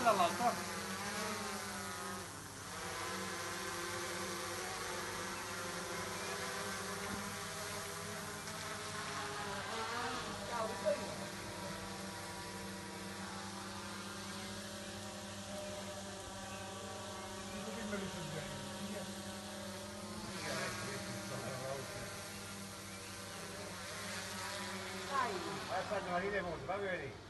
dall'altro. Vai a fare una ride molto, vai a vedere.